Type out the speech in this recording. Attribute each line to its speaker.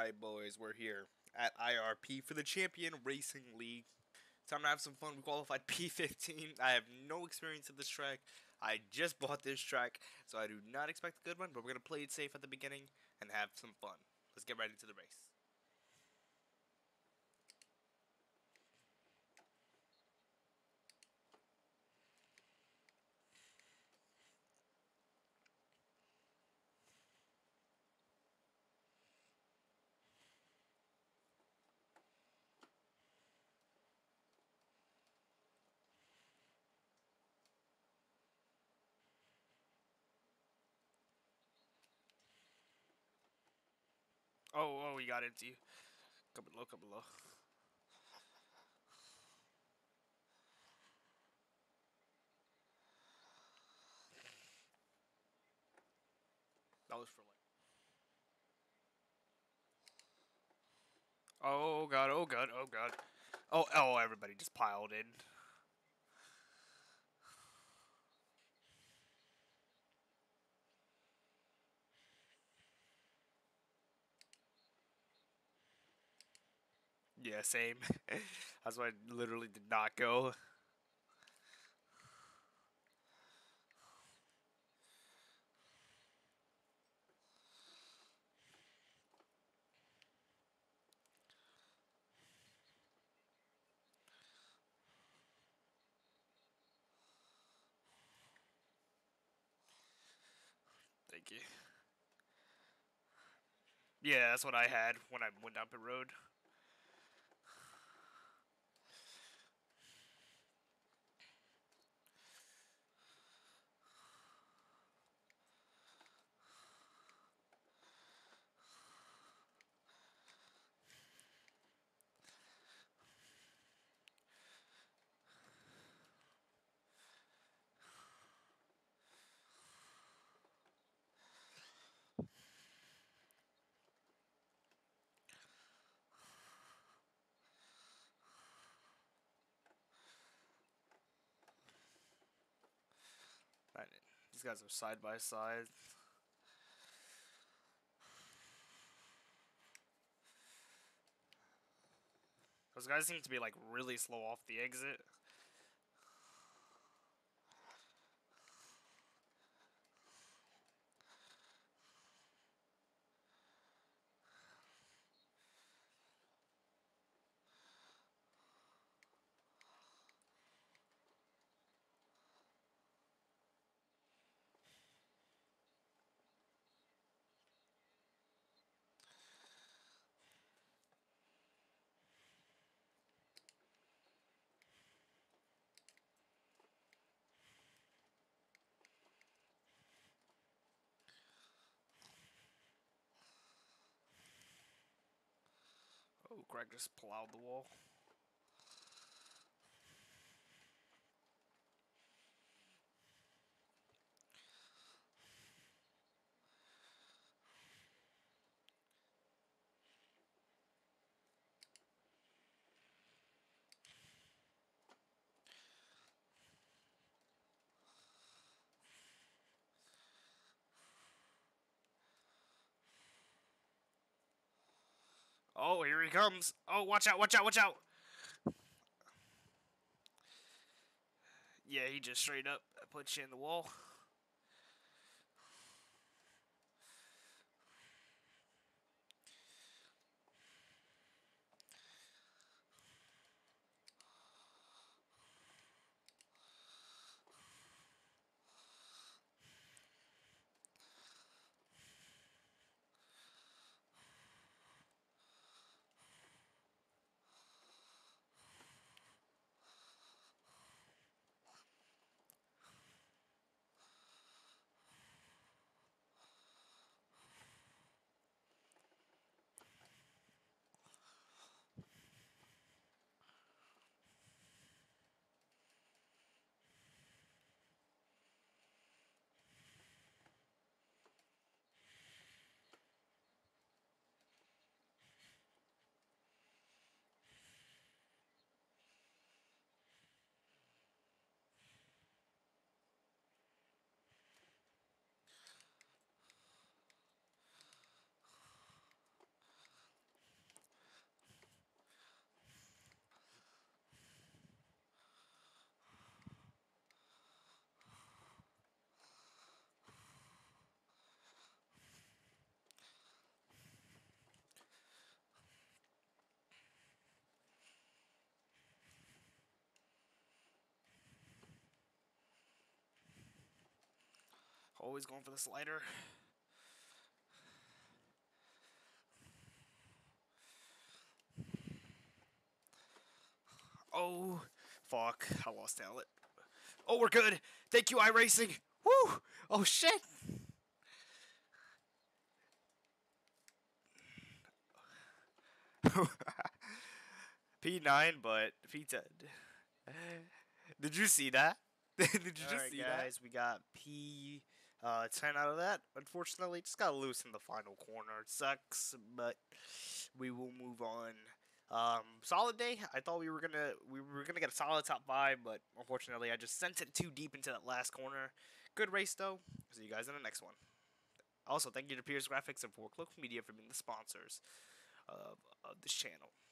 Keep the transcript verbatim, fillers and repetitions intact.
Speaker 1: Alright, boys, we're here at I R P for the Champion Racing League. Time to have some fun. We qualified P fifteen. I have no experience at this track. I just bought this track, so I do not expect a good one, but we're going to play it safe at the beginning and have some fun. Let's get right into the race. Oh, oh, we got into you. Come below, come below. That was for like. Oh god, oh god, oh god. Oh, oh, everybody just piled in. Yeah, same. That's why I literally did not go. Thank you. Yeah, that's what I had when I went down the road. Right, these guys are side by side. Those guys seem to be like really slow off the exit. Oh, Greg just plowed the wall. Oh, here he comes. Oh, watch out, watch out, watch out. Yeah, he just straight up put you in the wall. Always going for the slider. Oh, fuck. I lost talent. Oh, we're good. Thank you, iRacing. Woo! Oh, shit. P nine, but P ten. Did you see that? Did you just
Speaker 2: Alright,
Speaker 1: see
Speaker 2: guys,
Speaker 1: that?
Speaker 2: we got P uh, ten out of that. Unfortunately, just got loose in the final corner. It sucks, but we will move on. Um, solid day. I thought we were gonna we were gonna get a solid top five, but unfortunately, I just sent it too deep into that last corner. Good race though. See you guys in the next one. Also, thank you to Pierce Graphics and for Cloak Media for being the sponsors of, of this channel.